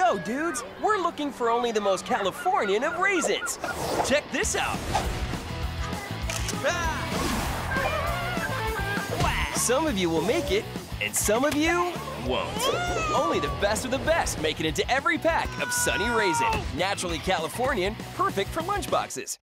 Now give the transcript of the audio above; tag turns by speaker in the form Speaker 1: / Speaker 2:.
Speaker 1: go, dudes. We're looking for only the most Californian of raisins. Check this out. Some of you will make it, and some of you won't. Only the best of the best make it into every pack of Sunny Raisin. Naturally Californian, perfect for lunchboxes.